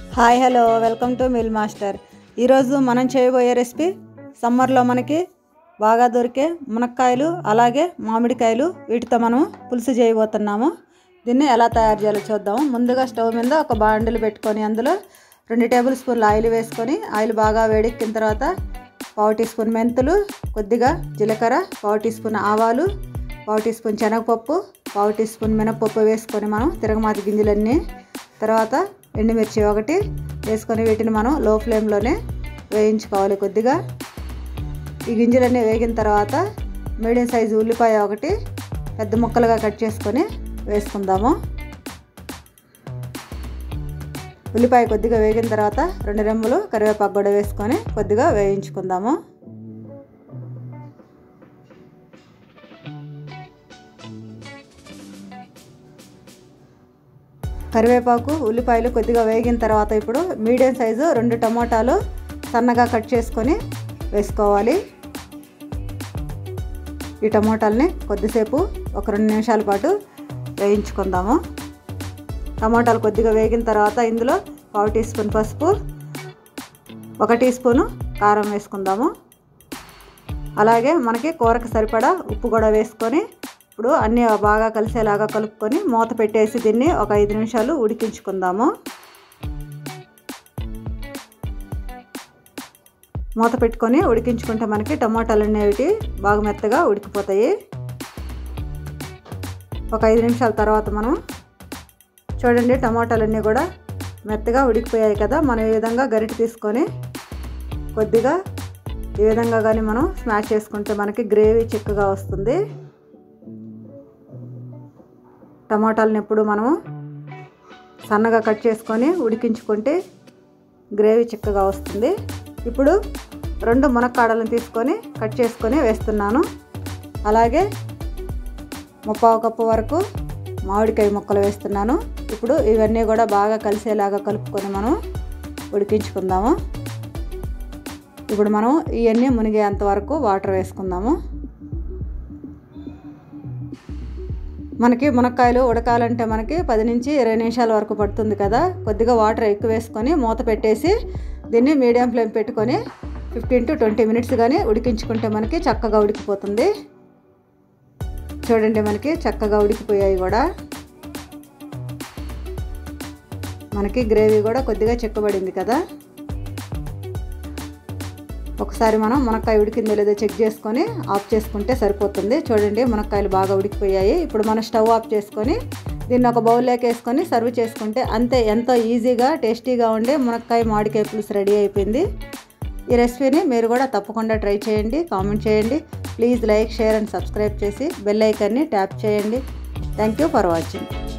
Hi hello welcome to mill master. ఈరోజు మనం చేయబోయే రెసిపీ సమ్మర్లో మనకి బాగా దొరికే మునక్కాయలు అలాగే మామిడికాయలు వీటితో మనం పులుసు చేయబోతున్నాము. దీన్ని ఎలా తయారు చేయాలో చూద్దాము. ముందుగా స్టవ్ మీద ఒక బాండిల్ పెట్టుకొని అందులో 2 టేబుల్ స్పూన్ల ఆయిల్ వేసుకొని ఆయిల్ బాగా వేడెక్కిన తర్వాత 1/4 టీ స్పూన్ మెంతులు, కొద్దిగా జీలకర్ర, 1/4 టీ స్పూన్ ఆవాలు, 1/4 టీ స్పూన్ శనగపప్పు, 1/4 టీ స్పూన్ మినపప్పు వేసుకొని మనం తిరగమాత గింజలన్నీ, తర్వాత ఎండుమిర్చి ఒకటి వేసుకొని వీటిని మనం లో ఫ్లేమ్లోనే వేయించుకోవాలి. కొద్దిగా ఈ గింజలన్నీ వేగిన తర్వాత మీడియం సైజు ఉల్లిపాయ ఒకటి పెద్ద ముక్కలుగా కట్ చేసుకొని వేసుకుందాము. ఉల్లిపాయ కొద్దిగా వేగిన తర్వాత 2 రెమ్మలు కరివేపాకు కూడా వేసుకొని కొద్దిగా వేయించుకుందాము. కరివేపాకు ఉల్లిపాయలు కొద్దిగా వేగిన తర్వాత ఇప్పుడు మీడియం సైజు 2 టమోటాలు సన్నగా కట్ చేసుకొని వేసుకోవాలి. ఈ టమోటాలని కొద్దిసేపు ఒక 2 నిమిషాల పాటు వేయించుకుందాము. టమోటాలు కొద్దిగా వేగిన తర్వాత ఇందులో 1/4 టీ స్పూన్ పసుపు, 1 టీ స్పూను కారం వేసుకుందాము. అలాగే మనకి కూరకు సరిపడా ఉప్పు కూడా వేసుకొని ఇప్పుడు అన్నీ బాగా కలిసేలాగా కలుపుకొని మూత పెట్టేసి దీన్ని ఒక 5 నిమిషాలు ఉడికించుకుందాము. మూత పెట్టుకొని ఉడికించుకుంటే మనకి టమాటాలు అనేవి బాగా మెత్తగా ఉడికిపోతాయి. ఒక 5 నిమిషాల తర్వాత మనం చూడండి టమాటాలన్నీ కూడా మెత్తగా ఉడికిపోయాయి కదా. మనం ఈ విధంగా గరిటె తీసుకొని కొద్దిగా ఈ విధంగా కానీ మనం స్మాష్ చేసుకుంటే మనకి గ్రేవీ చిక్కగా వస్తుంది. టమాటాలను ఎప్పుడు మనము సన్నగా కట్ చేసుకొని ఉడికించుకుంటే గ్రేవీ చిక్కగా వస్తుంది. ఇప్పుడు 2 మునక్కాడలను తీసుకొని కట్ చేసుకొని వేస్తున్నాను. అలాగే 1/4 కప్పు వరకు మామిడికాయ ముక్కలు వేస్తున్నాను. ఇప్పుడు ఇవన్నీ కూడా బాగా కలిసేలాగా కలుపుకొని మనం ఉడికించుకుందాము. ఇప్పుడు మనం ఇవన్నీ మునిగేంత వరకు వాటర్ వేసుకుందాము. మనకి మునక్కాయలు ఉడకాలంటే మనకి 10 నుంచి 20 నిమిషాల వరకు పడుతుంది కదా. కొద్దిగా వాటర్ ఎక్కువ వేసుకొని మూత పెట్టేసి దీన్ని మీడియం ఫ్లేమ్ పెట్టుకొని 15 to 20 మినిట్స్ కానీ ఉడికించుకుంటే మనకి చక్కగా ఉడికిపోతుంది. చూడండి మనకి చక్కగా ఉడికిపోయాయి కూడా. మనకి గ్రేవీ కూడా కొద్దిగా చిక్కబడింది కదా. ఒకసారి మనం మునక్కాయ ఉడికిందో లేదో చెక్ చేసుకొని ఆఫ్ చేసుకుంటే సరిపోతుంది. చూడండి మునక్కాయలు బాగా ఉడికిపోయాయి. ఇప్పుడు మనం స్టవ్ ఆఫ్ చేసుకొని దీన్ని ఒక బౌల్లోకి వేసుకొని సర్వ్ చేసుకుంటే అంతే. ఎంతో ఈజీగా టేస్టీగా ఉండే మునక్కాయ మామిడికాయ పులుసు రెడీ అయిపోయింది. ఈ రెసిపీని మీరు కూడా తప్పకుండా ట్రై చేయండి, కామెంట్ చేయండి. Please like, share and subscribe చేసి బెల్ ఐకాన్ని ట్యాప్ చేయండి. Thank you for watching.